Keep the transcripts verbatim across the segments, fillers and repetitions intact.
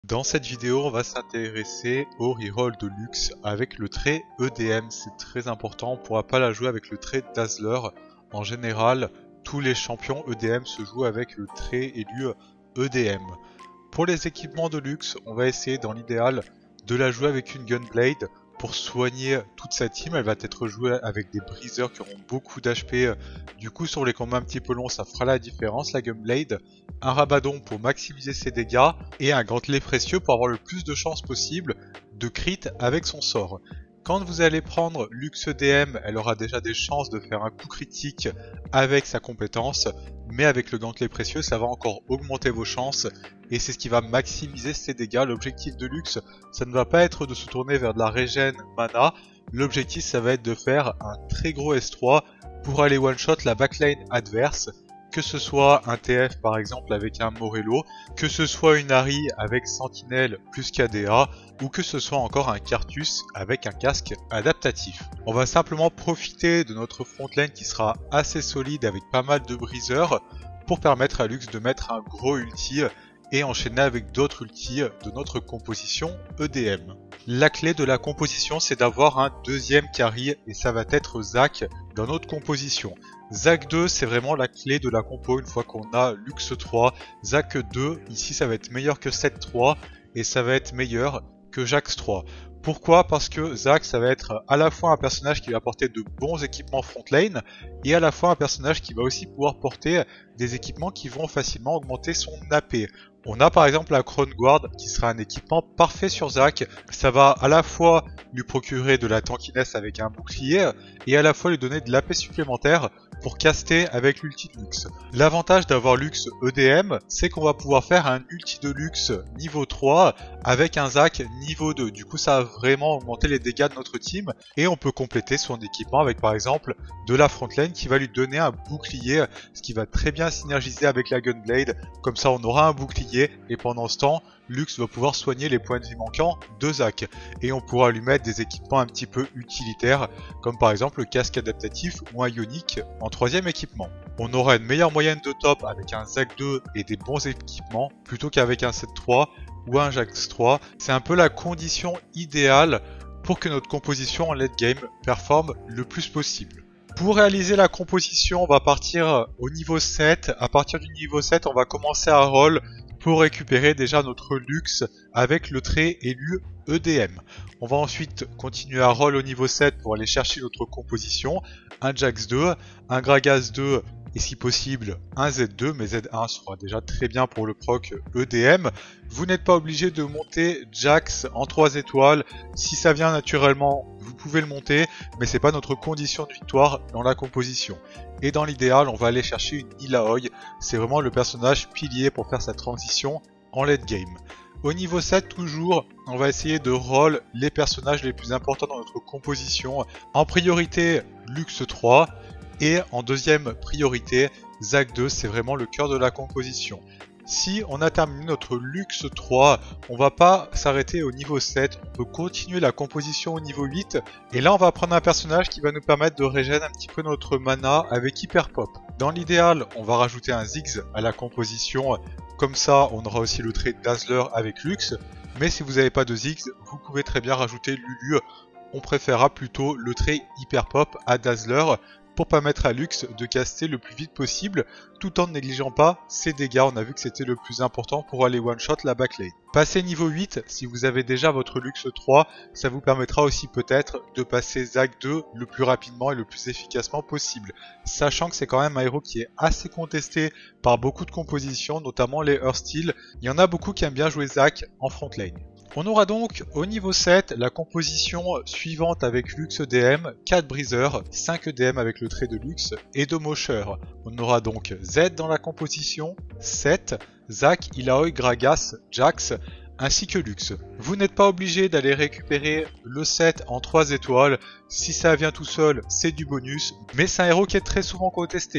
Dans cette vidéo, on va s'intéresser au reroll de Lux avec le trait E D M. C'est très important, on ne pourra pas la jouer avec le trait Dazzler. En général, tous les champions E D M se jouent avec le trait élu E D M. Pour les équipements de Lux, on va essayer dans l'idéal de la jouer avec une Gunblade pour soigner toute sa team. Elle va être jouée avec des briseurs qui auront beaucoup d'H P. Du coup, sur les combats un petit peu longs, ça fera la différence, la Gunblade. Un Rabadon pour maximiser ses dégâts et un gantelet précieux pour avoir le plus de chances possible de crit avec son sort. Quand vous allez prendre Lux E D M, elle aura déjà des chances de faire un coup critique avec sa compétence, mais avec le gantelet précieux, ça va encore augmenter vos chances et c'est ce qui va maximiser ses dégâts. L'objectif de Lux, ça ne va pas être de se tourner vers de la régène mana, l'objectif ça va être de faire un très gros S trois pour aller one-shot la backline adverse, que ce soit un T F par exemple avec un Morello, que ce soit une Ahri avec Sentinelle plus K D A, ou que ce soit encore un Cartus avec un casque adaptatif. On va simplement profiter de notre frontline qui sera assez solide avec pas mal de briseurs pour permettre à Lux de mettre un gros ulti et enchaîner avec d'autres ultis de notre composition E D M. La clé de la composition, c'est d'avoir un deuxième carry et ça va être Zac dans notre composition. Zac deux, c'est vraiment la clé de la compo une fois qu'on a Lux trois. Zac deux, ici ça va être meilleur que sept trois et ça va être meilleur que Jax trois. Pourquoi? Parce que Zac, ça va être à la fois un personnage qui va porter de bons équipements frontlane et à la fois un personnage qui va aussi pouvoir porter des équipements qui vont facilement augmenter son A P. On a par exemple la Crown Guard qui sera un équipement parfait sur Zac. Ça va à la fois lui procurer de la tankiness avec un bouclier et à la fois lui donner de l'A P supplémentaire pour caster avec l'ulti de Lux. L'avantage d'avoir Lux E D M, c'est qu'on va pouvoir faire un ulti de Lux niveau trois avec un Zac niveau deux. Du coup, ça va vraiment augmenter les dégâts de notre team et on peut compléter son équipement avec par exemple de la frontline qui va lui donner un bouclier, ce qui va très bien synergiser avec la Gunblade. Comme ça, on aura un bouclier et pendant ce temps, Lux va pouvoir soigner les points de vie manquants de Zac. Et on pourra lui mettre des équipements un petit peu utilitaires, comme par exemple le casque adaptatif ou un ionique en troisième équipement. On aura une meilleure moyenne de top avec un Zac deux et des bons équipements, plutôt qu'avec un sept trois ou un Jax trois. C'est un peu la condition idéale pour que notre composition en late game performe le plus possible. Pour réaliser la composition, on va partir au niveau sept. À partir du niveau sept, on va commencer à roll pour récupérer déjà notre Lux avec le trait élu E D M. On va ensuite continuer à roll au niveau sept pour aller chercher notre composition, un Jax deux, un Gragas deux et si possible un Z deux, mais Z un sera déjà très bien pour le proc E D M. Vous n'êtes pas obligé de monter Jax en trois étoiles, si ça vient naturellement vous pouvez le monter, mais c'est pas notre condition de victoire dans la composition. Et dans l'idéal, on va aller chercher une Illaoi, c'est vraiment le personnage pilier pour faire sa transition en late game. Au niveau sept toujours, on va essayer de roll les personnages les plus importants dans notre composition. En priorité, Lux trois. Et en deuxième priorité, Zac deux, c'est vraiment le cœur de la composition. Si on a terminé notre Lux trois, on va pas s'arrêter au niveau sept, on peut continuer la composition au niveau huit. Et là on va prendre un personnage qui va nous permettre de régénérer un petit peu notre mana avec Hyper Pop. Dans l'idéal, on va rajouter un Ziggs à la composition, comme ça on aura aussi le trait Dazzler avec Lux. Mais si vous n'avez pas de Ziggs, vous pouvez très bien rajouter Lulu. On préférera plutôt le trait Hyper Pop à Dazzler, pour permettre à Lux de caster le plus vite possible tout en ne négligeant pas ses dégâts. On a vu que c'était le plus important pour aller one-shot la backlane. Passé niveau huit, si vous avez déjà votre Lux trois, ça vous permettra aussi peut-être de passer Zac deux le plus rapidement et le plus efficacement possible. Sachant que c'est quand même un héros qui est assez contesté par beaucoup de compositions, notamment les Hearthsteel. Il y en a beaucoup qui aiment bien jouer Zac en frontline. On aura donc au niveau sept la composition suivante avec Lux E D M, quatre briseurs, cinq E D M avec le trait de Lux et deux moshers. On aura donc Z dans la composition, sept, Zac, Illaoi, Gragas, Jax, ainsi que Lux. Vous n'êtes pas obligé d'aller récupérer le sept en trois étoiles, si ça vient tout seul c'est du bonus, mais c'est un héros qui est très souvent contesté.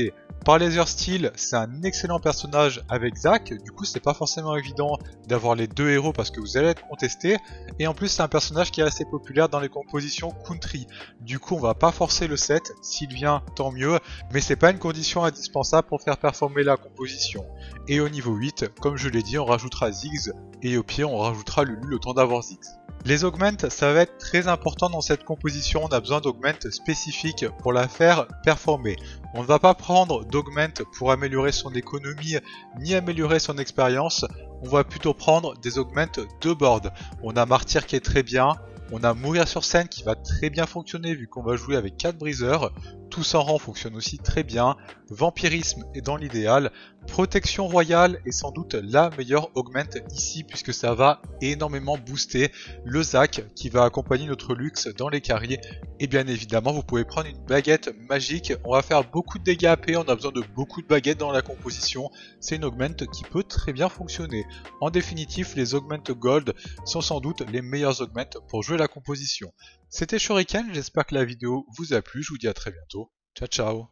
Par Laser Steel, c'est un excellent personnage avec Zac, du coup c'est pas forcément évident d'avoir les deux héros parce que vous allez être contesté, et en plus c'est un personnage qui est assez populaire dans les compositions country, du coup on va pas forcer le set, s'il vient tant mieux, mais c'est pas une condition indispensable pour faire performer la composition. Et au niveau huit, comme je l'ai dit, on rajoutera Ziggs, et au pire on rajoutera Lulu le temps d'avoir Ziggs. Les augments, ça va être très important dans cette composition, on a besoin d'augments spécifiques pour la faire performer. On ne va pas prendre d'augment pour améliorer son économie ni améliorer son expérience, on va plutôt prendre des augments de board. On a Martyr qui est très bien, on a Mourir sur scène qui va très bien fonctionner vu qu'on va jouer avec quatre briseurs. Tous en rang fonctionne aussi très bien, Vampirisme est dans l'idéal, Protection royale est sans doute la meilleure augment ici puisque ça va énormément booster le Zac qui va accompagner notre Lux dans les carriers. Et bien évidemment vous pouvez prendre une baguette magique, on va faire beaucoup de dégâts A P, on a besoin de beaucoup de baguettes dans la composition, c'est une augment qui peut très bien fonctionner. En définitive les augments gold sont sans doute les meilleurs augments pour jouer la composition. C'était Shuriken, j'espère que la vidéo vous a plu, je vous dis à très bientôt, ciao ciao.